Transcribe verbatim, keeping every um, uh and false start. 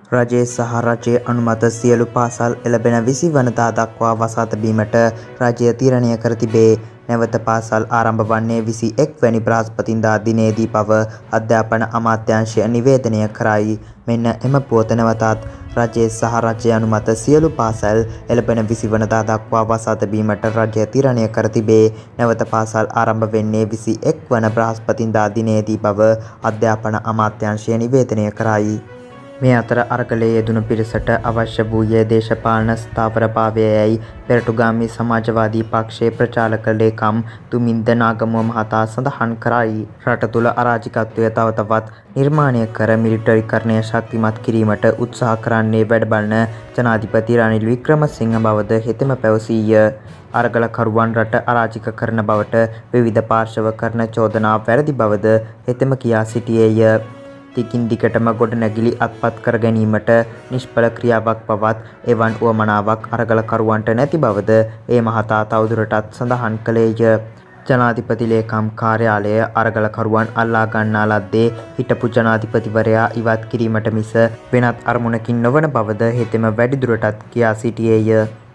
රජයේ සහ රජයේ අනුමත සියලු පාසල් එළඹෙන විසි වනදා දක්වා වසා තැබීමට රජය තීරණය කර තිබේ. නැවත පාසල් ආරම්භ වන්නේ විසි එක් වැනි බ්‍රහස්පතින්දා දිනයේදී බව අධ්‍යාපන අමාත්‍යාංශය නිවේදනය කරයි. මෙන්න එම පුවත නැවතත් රජයේ සහ රජයේ අනුමත සියලු පාසල් එළඹෙන විසි වනදා දක්වා වසා තැබීමට රජය තීරණය කර තිබේ. නැවත පාසල් ආරම්භ වෙන්නේ විසි එක් වන බ්‍රහස්පතින්දා දිනයේදී බව අධ්‍යාපන අමාත්‍යාංශය නිවේදනය කරයි. මේ අතර අරගලයේ යෙදුණු පිරිසට අවශ්‍ය වූයේ දේශපාලන ස්ථාවරභාවයයි පෙරටුගාමී සමාජවාදී පක්ෂයේ ප්‍රචාරක ලේකම් තුමින්ද නාගමුව මහතා සඳහන් කරයි. රට තුළ අරාජිකත්වය තව තවත් නිර්මාණය කර මිලිටරිකරණය ශක්තිමත් කිරීමට උත්සාහ කරන්නේ වැඩබලන ජනාධිපති රනිල් වික්‍රමසිංහ බවද හෙතෙම පැවසීය. අරගලකරුවන් රට අරාජික කරන බවට විවිධ පාර්ශව කරන චෝදනා වැරදි බවද හෙතෙම කියා සිටියේය. දිගින් දිගටම ගොඩනැගිලි අත්පත් කර ගැනීමට නිෂ්ඵල ක්‍රියාවක් බවත් එවන් උවමනාවක් අරගලකරුවන්ට නැති බවද ඒ මහතා තවදුරටත් සඳහන් කළේය. ජනාධිපති ලේකම් කාර්යාලය අරගලකරුවන් අල්ලා ගන්නා ලද්දේ හිටපු ජනාධිපතිවරයා ඉවත් කිරීමට මිස වෙනත් අරමුණකින් නොවන බවද හෙතෙම වැඩිදුරටත් කියා සිටියේය.